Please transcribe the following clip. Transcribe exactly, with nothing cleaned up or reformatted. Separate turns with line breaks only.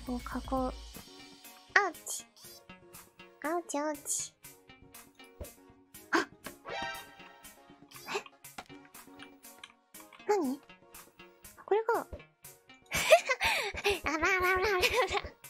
こう囲う。アウチ。アウチアウチ。あ、え、何これがあららららら。